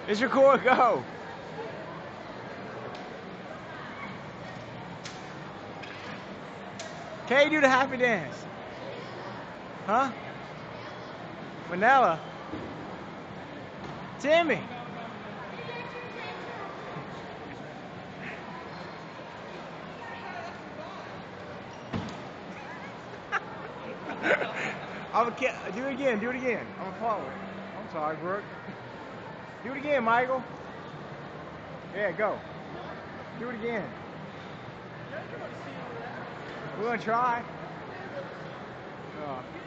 It's record, go. Can you do the happy dance? Huh? Manila. Timmy. Do it again, do it again. I'm gonna follow it. I'm sorry, Brooke. Do it again, Michael. Yeah, go. Do it again. We're gonna try.